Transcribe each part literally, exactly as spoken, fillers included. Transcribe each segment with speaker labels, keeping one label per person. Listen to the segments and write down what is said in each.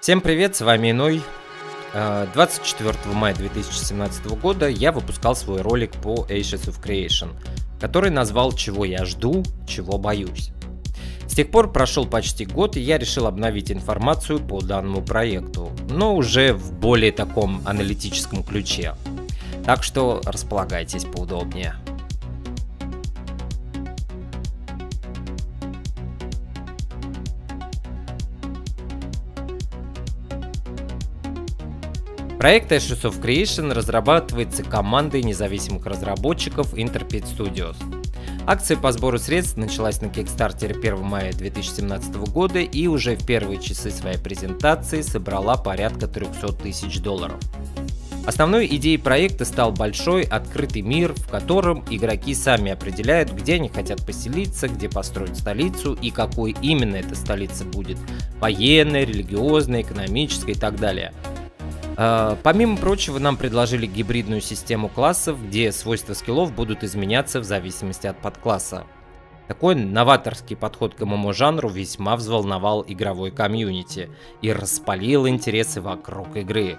Speaker 1: Всем привет, с вами Иной. двадцать четвёртого мая две тысячи семнадцатого года я выпускал свой ролик по Ashes of Creation, который назвал «Чего я жду, чего боюсь». С тех пор прошел почти год, и я решил обновить информацию по данному проекту, но уже в более таком аналитическом ключе. Так что располагайтесь поудобнее. Проект Ashes of Creation разрабатывается командой независимых разработчиков Interpret Studios. Акция по сбору средств началась на Kickstarter первого мая две тысячи семнадцатого года и уже в первые часы своей презентации собрала порядка трёхсот тысяч долларов. Основной идеей проекта стал большой открытый мир, в котором игроки сами определяют, где они хотят поселиться, где построить столицу и какой именно эта столица будет – военная, религиозная, экономическая и так далее. Помимо прочего, нам предложили гибридную систему классов, где свойства скиллов будут изменяться в зависимости от подкласса. Такой новаторский подход к эм эм о-жанру весьма взволновал игровой комьюнити и распалил интересы вокруг игры.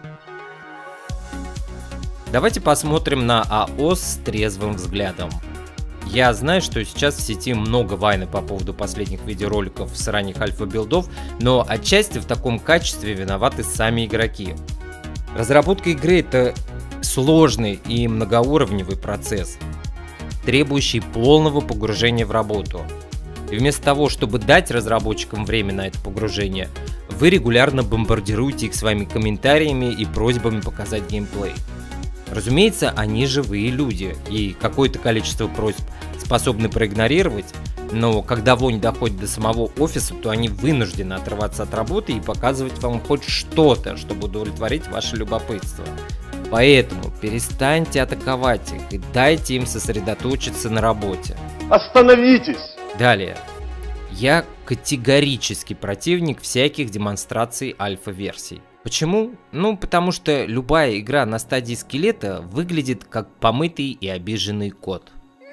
Speaker 1: Давайте посмотрим на АОС с трезвым взглядом. Я знаю, что сейчас в сети много вайна по поводу последних видеороликов с ранних альфа-билдов, но отчасти в таком качестве виноваты сами игроки. Разработка игры — это сложный и многоуровневый процесс, требующий полного погружения в работу. И вместо того, чтобы дать разработчикам время на это погружение, вы регулярно бомбардируете их своими комментариями и просьбами показать геймплей. Разумеется, они живые люди, и какое-то количество просьб способны проигнорировать, но когда вонь доходит до самого офиса, то они вынуждены отрываться от работы и показывать вам хоть что-то, чтобы удовлетворить ваше любопытство. Поэтому перестаньте атаковать их и дайте им сосредоточиться на работе.
Speaker 2: Остановитесь!
Speaker 1: Далее. Я категорически противник всяких демонстраций альфа-версий. Почему? Ну, потому что любая игра на стадии скелета выглядит как помытый и обиженный кот.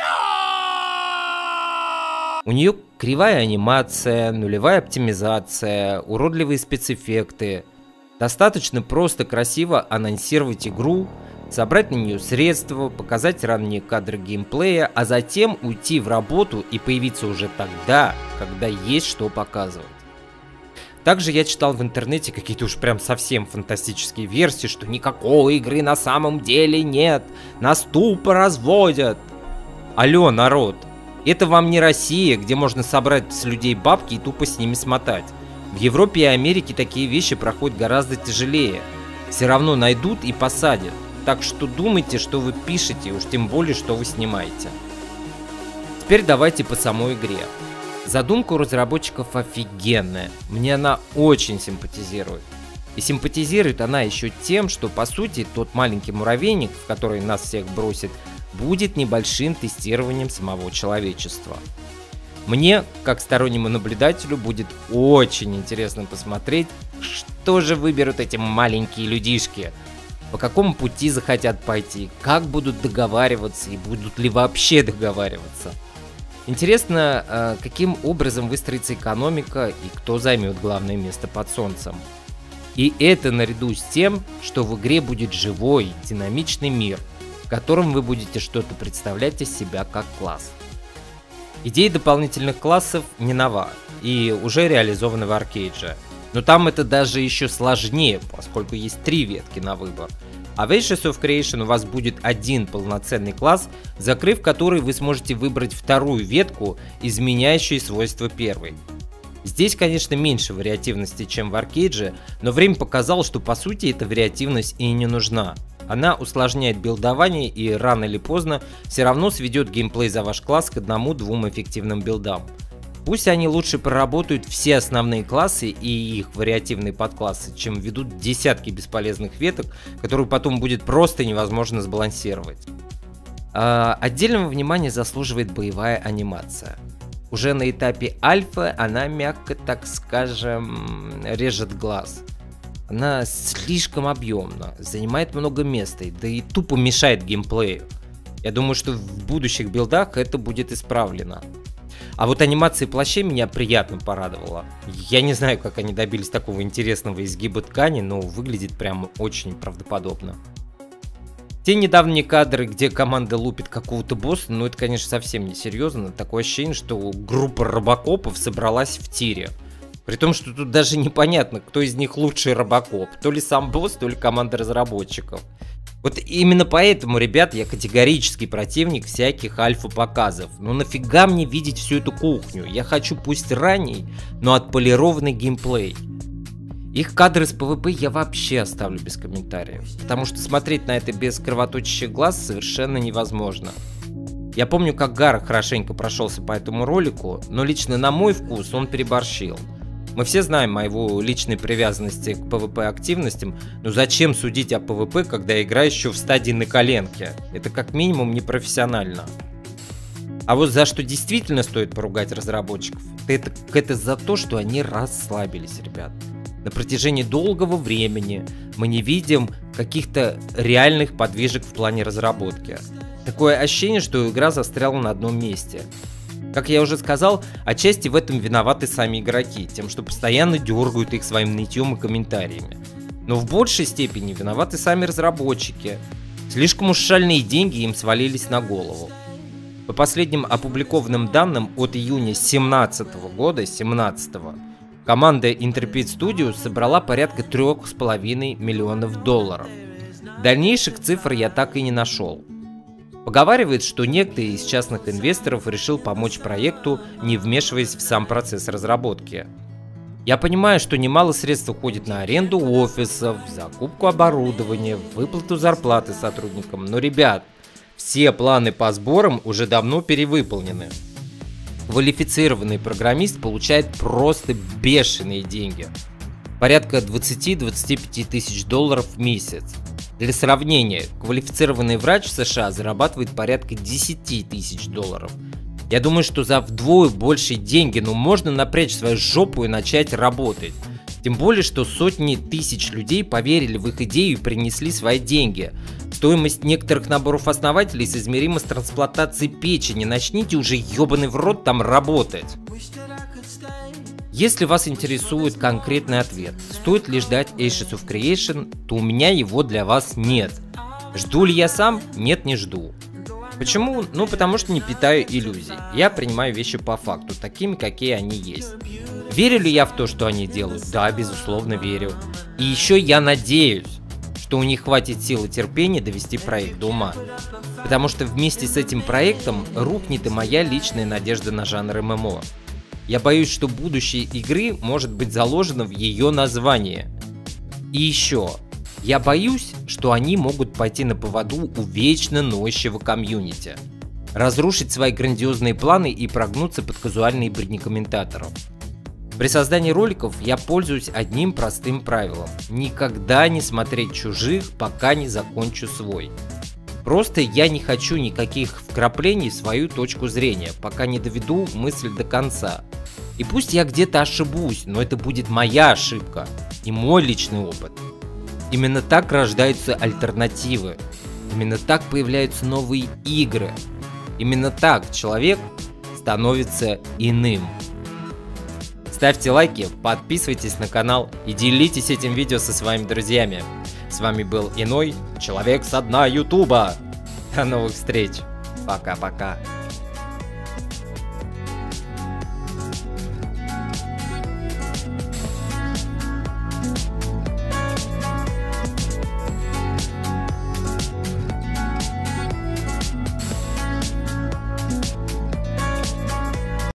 Speaker 1: У нее кривая анимация, нулевая оптимизация, уродливые спецэффекты. Достаточно просто красиво анонсировать игру, собрать на нее средства, показать ранние кадры геймплея, а затем уйти в работу и появиться уже тогда, когда есть что показывать. Также я читал в интернете какие-то уж прям совсем фантастические версии, что никакой игры на самом деле нет, нас тупо разводят. Алло, народ! Это вам не Россия, где можно собрать с людей бабки и тупо с ними смотать. В Европе и Америке такие вещи проходят гораздо тяжелее. Все равно найдут и посадят. Так что думайте, что вы пишете, уж тем более, что вы снимаете. Теперь давайте по самой игре. Задумка у разработчиков офигенная. Мне она очень симпатизирует. И симпатизирует она еще тем, что по сути тот маленький муравейник, в который нас всех бросит, будет небольшим тестированием самого человечества. Мне, как стороннему наблюдателю, будет очень интересно посмотреть, что же выберут эти маленькие людишки, по какому пути захотят пойти, как будут договариваться и будут ли вообще договариваться. Интересно, каким образом выстроится экономика и кто займет главное место под солнцем. И это наряду с тем, что в игре будет живой, динамичный мир, в котором вы будете что-то представлять из себя как класс. Идея дополнительных классов не нова и уже реализована в Аркейдже, но там это даже еще сложнее, поскольку есть три ветки на выбор. А в Ashes of Creation у вас будет один полноценный класс, закрыв который вы сможете выбрать вторую ветку, изменяющую свойства первой. Здесь, конечно, меньше вариативности, чем в Аркейдже, но время показало, что по сути эта вариативность и не нужна. Она усложняет билдование и рано или поздно все равно сведет геймплей за ваш класс к одному-двум эффективным билдам. Пусть они лучше проработают все основные классы и их вариативные подклассы, чем ведут десятки бесполезных веток, которые потом будет просто невозможно сбалансировать. А, отдельного внимания заслуживает боевая анимация. Уже на этапе альфа она, мягко так скажем, режет глаз. Она слишком объемна, занимает много места, да и тупо мешает геймплею. Я думаю, что в будущих билдах это будет исправлено. А вот анимация плащей меня приятно порадовала. Я не знаю, как они добились такого интересного изгиба ткани, но выглядит прям очень правдоподобно. Те недавние кадры, где команда лупит какого-то босса, ну это, конечно, совсем не серьезно. Такое ощущение, что группа робокопов собралась в тире. При том, что тут даже непонятно, кто из них лучший робокоп. То ли сам босс, то ли команда разработчиков. Вот именно поэтому, ребят, я категорический противник всяких альфа-показов. Ну нафига мне видеть всю эту кухню? Я хочу пусть ранний, но отполированный геймплей. Их кадры с пэ вэ пэ я вообще оставлю без комментариев, потому что смотреть на это без кровоточащих глаз совершенно невозможно. Я помню, как Гара хорошенько прошелся по этому ролику, но лично на мой вкус он переборщил. Мы все знаем моего личной привязанности к пэ вэ пэ активностям, но зачем судить о пэ вэ пэ, когда игра еще в стадии на коленке? Это как минимум непрофессионально. А вот за что действительно стоит поругать разработчиков, это, это за то, что они расслабились, ребят. На протяжении долгого времени мы не видим каких-то реальных подвижек в плане разработки. Такое ощущение, что игра застряла на одном месте. Как я уже сказал, отчасти в этом виноваты сами игроки, тем, что постоянно дергают их своим нытьем и комментариями. Но в большей степени виноваты сами разработчики. Слишком уж шальные деньги им свалились на голову. По последним опубликованным данным от июня две тысячи семнадцатого года, семнадцатого, команда Intrepid Studios собрала порядка трёх с половиной миллионов долларов. Дальнейших цифр я так и не нашел. Поговаривает, что некто из частных инвесторов решил помочь проекту, не вмешиваясь в сам процесс разработки. Я понимаю, что немало средств уходит на аренду офисов, закупку оборудования, выплату зарплаты сотрудникам, но, ребят, все планы по сборам уже давно перевыполнены. Квалифицированный программист получает просто бешеные деньги. Порядка двадцати-двадцати пяти тысяч долларов в месяц. Для сравнения, квалифицированный врач в США зарабатывает порядка десяти тысяч долларов. Я думаю, что за вдвое большие деньги, ну, можно напрячь свою жопу и начать работать. Тем более, что сотни тысяч людей поверили в их идею и принесли свои деньги. Стоимость некоторых наборов основателей соизмерима с трансплантацией печени. Начните уже ебаный в рот там работать. Если вас интересует конкретный ответ, стоит ли ждать Ashes of Creation, то у меня его для вас нет. Жду ли я сам? Нет, не жду. Почему? Ну, потому что не питаю иллюзий. Я принимаю вещи по факту, такими, какие они есть. Верю ли я в то, что они делают? Да, безусловно, верю. И еще я надеюсь, что у них хватит сил и терпения довести проект до ума. Потому что вместе с этим проектом рухнет и моя личная надежда на жанр эм эм о. Я боюсь, что будущее игры может быть заложено в ее названии. И еще, я боюсь, что они могут пойти на поводу у вечно ноющего комьюнити, разрушить свои грандиозные планы и прогнуться под казуальные бредни комментаторов. При создании роликов я пользуюсь одним простым правилом: никогда не смотреть чужих, пока не закончу свой. Просто я не хочу никаких вкраплений в свою точку зрения, пока не доведу мысль до конца. И пусть я где-то ошибусь, но это будет моя ошибка и мой личный опыт. Именно так рождаются альтернативы. Именно так появляются новые игры. Именно так человек становится иным. Ставьте лайки, подписывайтесь на канал и делитесь этим видео со своими друзьями. С вами был Иной, человек со дна Ютуба. До новых встреч. Пока-пока.